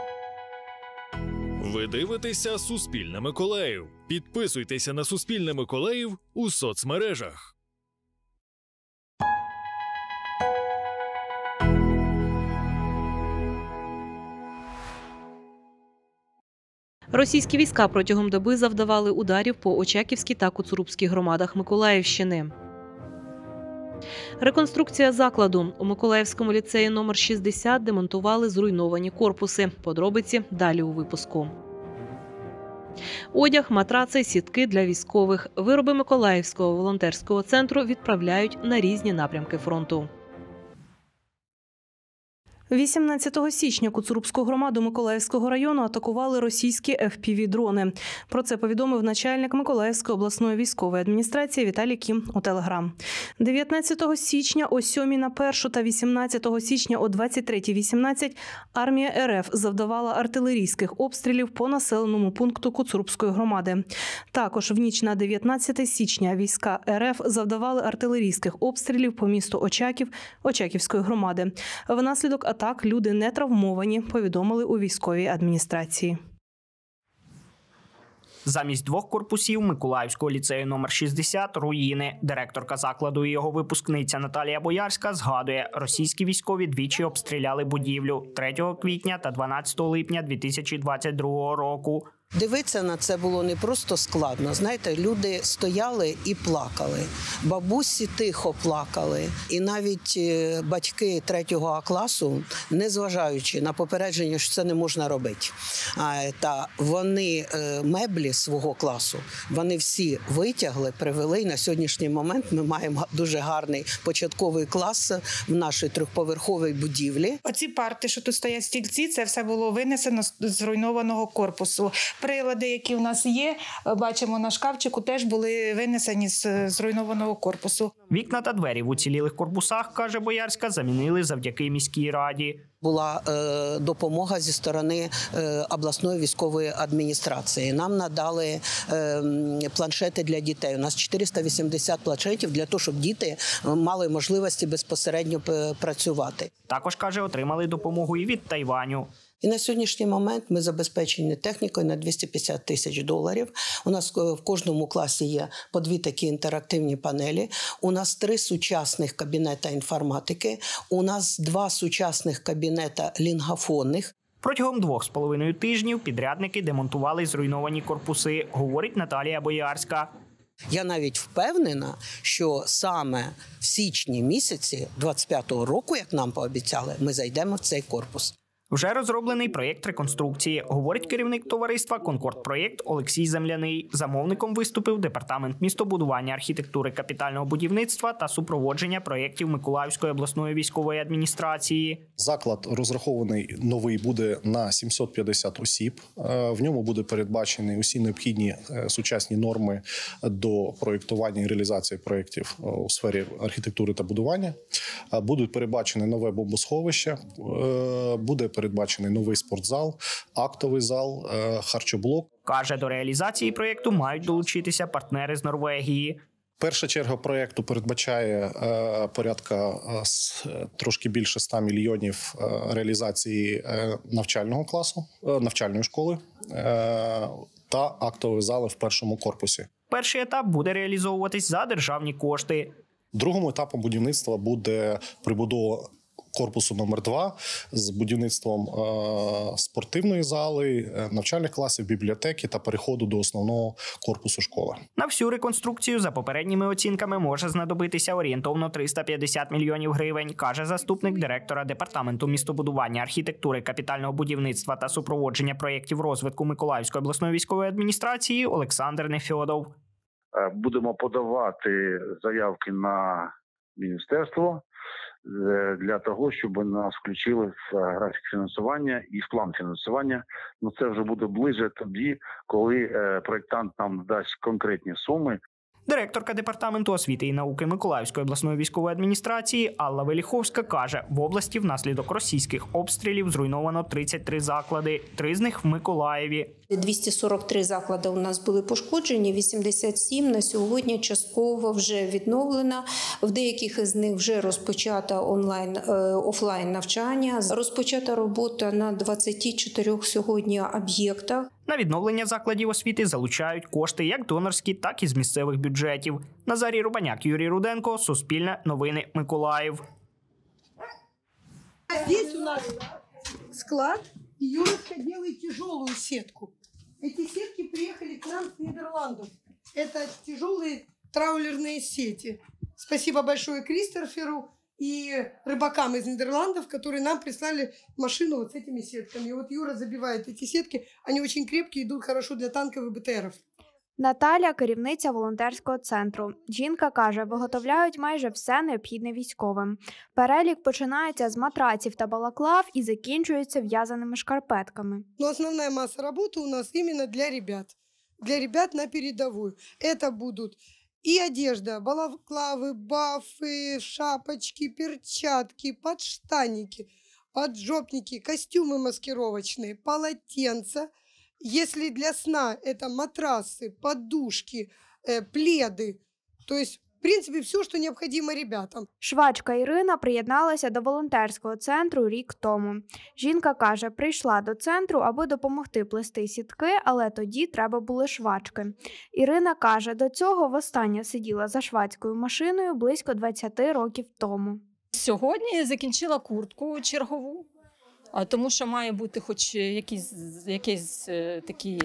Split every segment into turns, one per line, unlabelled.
Ви дивитеся «Суспільне Миколаїв». Підписуйтеся на «Суспільне Миколаїв» у соцмережах.
Російські війська протягом доби завдавали ударів по Очаківській та Коцурубській громадах Миколаївщини. Реконструкція закладу. У Миколаївському ліцеї номер 60 демонтували зруйновані корпуси. Подробиці далі у випуску. Одяг, матраци, сітки для військових. Вироби Миколаївського волонтерського центру відправляють на різні напрямки фронту. 18 січня Коцурубську громаду Миколаївського району атакували російські FPV-дрони. Про це повідомив начальник Миколаївської обласної військової адміністрації Віталій Кім у Телеграм. 19 січня о 7:01 та 18 січня о 23:18 армія РФ завдавала артилерійських обстрілів по населеному пункту Коцурубської громади. Також в ніч на 19 січня війська РФ завдавали артилерійських обстрілів по місту Очаків Очаківської громади. Внаслідок атак люди не травмовані, повідомили у військовій адміністрації.
Замість 2 корпусів Миколаївського ліцею номер 60 – руїни. Директорка закладу і його випускниця Наталія Боярська згадує, російські військові двічі обстріляли будівлю – 3 квітня та 12 липня 2022 року.
Дивитися на це було не просто складно. Знаєте, люди стояли і плакали. Бабусі тихо плакали. І навіть батьки 3 класу, незважаючи на попередження, що це не можна робити, та вони меблі свого класу, вони всі витягли, привели. І на сьогоднішній момент ми маємо дуже гарний початковий клас в нашій 3-поверховій будівлі.
Оці парти, що тут стоять, стільці, це все було винесено з зруйнованого корпусу. Прилади, які в нас є, бачимо на шкафчику, теж були винесені з зруйнованого корпусу.
Вікна та двері в уцілілих корпусах, каже Боярська, замінили завдяки міській раді.
Була допомога зі сторони обласної військової адміністрації. Нам надали планшети для дітей. У нас 480 планшетів для того, щоб діти мали можливості безпосередньо працювати.
Також, каже, отримали допомогу і від Тайваню.
І на сьогоднішній момент ми забезпечені технікою на $250 тисяч. У нас в кожному класі є по 2 такі інтерактивні панелі. У нас 3 сучасних кабінета інформатики. У нас 2 сучасних кабінета лінгофонних.
Протягом 2,5 тижнів підрядники демонтували зруйновані корпуси, говорить Наталія Боярська.
Я навіть впевнена, що саме в січні місяці 25-го року, як нам пообіцяли, ми зайдемо в цей корпус.
Вже розроблений проєкт реконструкції, говорить керівник товариства «Конкорд-проєкт» Олексій Земляний. Замовником виступив Департамент містобудування, архітектури, капітального будівництва та супроводження проєктів Миколаївської обласної військової адміністрації.
Заклад розрахований новий буде на 750 осіб. В ньому буде передбачені усі необхідні сучасні норми до проєктування і реалізації проєктів у сфері архітектури та будування. Будуть передбачені нове бомбосховище, буде передбачений новий спортзал, актовий зал, харчоблок.
Каже, до реалізації проєкту мають долучитися партнери з Норвегії.
Перша черга проєкту передбачає порядка трошки більше 100 мільйонів реалізації навчального класу, навчальної школи та актової зали в першому корпусі.
Перший етап буде реалізовуватись за державні кошти.
Другим етапом будівництва буде прибудова корпусу номер 2 з будівництвом спортивної зали, навчальних класів, бібліотеки та переходу до основного корпусу школи.
На всю реконструкцію, за попередніми оцінками, може знадобитися орієнтовно 350 мільйонів гривень, каже заступник директора Департаменту містобудування, архітектури, капітального будівництва та супроводження проєктів розвитку Миколаївської обласної військової адміністрації Олександр Нефьодов.
Будемо подавати заявки на міністерство для того, щоб нас включили в графік фінансування і в план фінансування. Ну, це вже буде ближче тоді, коли проєктант нам дасть конкретні суми.
Директорка Департаменту освіти і науки Миколаївської обласної військової адміністрації Алла Веліховська каже, в області внаслідок російських обстрілів зруйновано 33 заклади, 3 з них в Миколаєві.
243 заклади у нас були пошкоджені, 87 на сьогодні частково вже відновлено. В деяких із них вже розпочато офлайн навчання, розпочата робота на 24 сьогодні об'єктах.
На відновлення закладів освіти залучають кошти як донорські, так і з місцевих бюджетів. Назарій Рубаняк, Юрій Руденко, Суспільне новини, Миколаїв.
Здесь у нас склад, и Юрочка делает тяжелую сетку. Эти сетки приехали к нам с Нидерландов. Это тяжелые траулерные сети. Спасибо большое Кристоферу и рыбакам из Нидерландов, которые нам прислали машину вот с этими сетками. И вот Юра забивает эти сетки, они очень крепкие, идут хорошо для танков и БТРов.
Наталя – керівниця волонтерського центру. Жінка каже, виготовляють майже все необхідне військовим. Перелік починається з матраців та балаклав і закінчується в'язаними шкарпетками.
Но основная масса работы у нас именно для ребят на передовую. Это будут и одежда, балаклавы, бафы, шапочки, перчатки, подштанники, поджопники, костюмы маскировочные, полотенца. Если для сна это матрасы, подушки, пледы, то есть, в принципе, все, что необходимо ребятам.
Швачка Ірина приєдналася до волонтерського центру рік тому. Жінка каже, прийшла до центру, аби допомогти плести сітки, але тоді треба були швачки. Ірина каже, до цього востаннє сиділа за швачкою машиною близько 20 років тому.
Сьогодні я закінчила куртку чергову. Тому що має бути хоч якийсь такий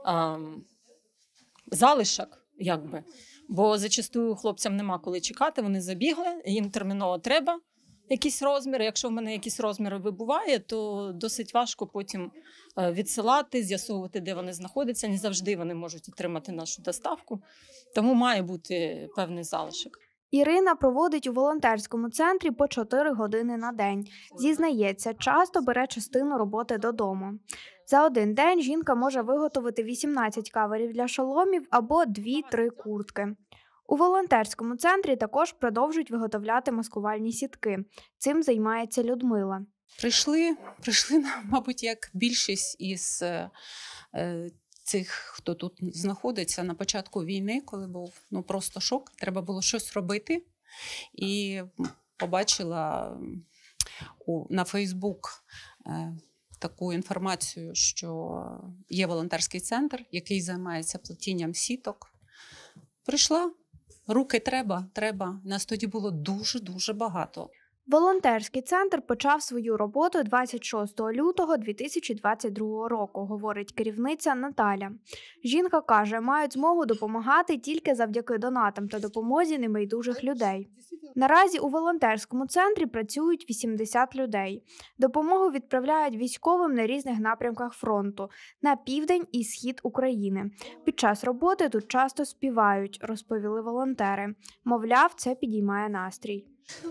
залишок, якби. Бо зачастую хлопцям нема коли чекати, вони забігли, їм терміново треба якийсь розмір. Якщо в мене якісь розміри вибуває, то досить важко потім відсилати, з'ясовувати, де вони знаходяться. Не завжди вони можуть отримати нашу доставку, тому має бути певний залишок.
Ірина проводить у волонтерському центрі по 4 години на день. Зізнається, часто бере частину роботи додому. За один день жінка може виготовити 18 каверів для шоломів або 2-3 куртки. У волонтерському центрі також продовжують виготовляти маскувальні сітки. Цим займається Людмила.
Прийшли, мабуть, як більшість із цих, хто тут знаходиться на початку війни, коли був просто шок, треба було щось робити. І побачила на Фейсбук таку інформацію, що є волонтерський центр, який займається плетінням сіток. Прийшла, руки треба. Нас тоді було дуже-дуже багато.
Волонтерський центр почав свою роботу 26 лютого 2022 року, говорить керівниця Наталя. Жінка каже, мають змогу допомагати тільки завдяки донатам та допомозі небайдужих людей. Наразі у волонтерському центрі працюють 80 людей. Допомогу відправляють військовим на різних напрямках фронту – на південь і схід України. Під час роботи тут часто співають, розповіли волонтери. Мовляв, це підіймає настрій.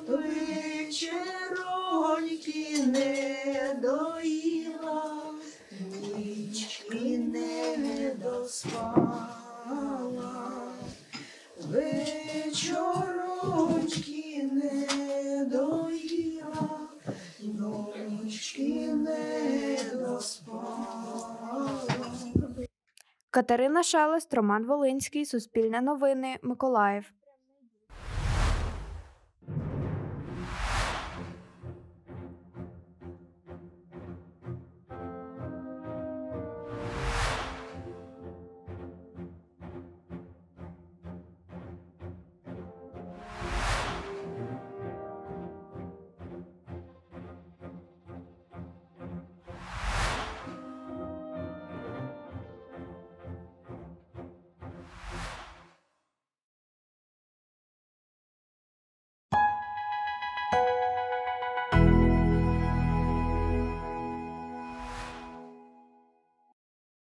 Вечероньки не доїла, нічки не доспала, вечороньки не доїла, нічки не доспала.
Катерина Шелест, Роман Волинський, Суспільне новини, Миколаїв.